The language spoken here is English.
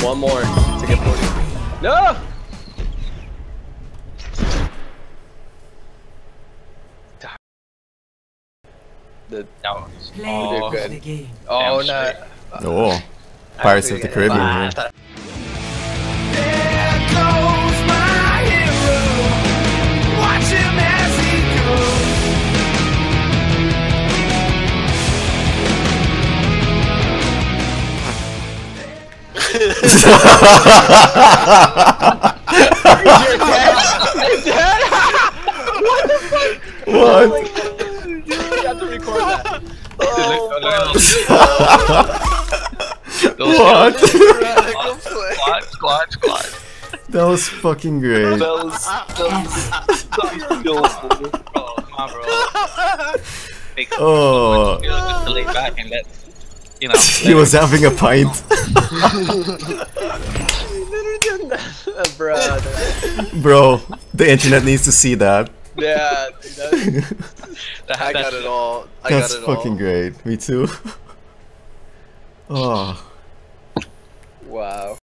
one more to get 40. No! Oh, good. Oh, no. Oh, Pirates of the Caribbean here. There goes my hero. Watch him as he What? You have to record that. What? Squad. That was fucking great. That was bro. Come on, bro. Oh. Just lay back and let, you know. He was having a pint. Bro, the internet needs to see that. Yeah, dude, I got it all. That's fucking great. Me too. Oh. wow.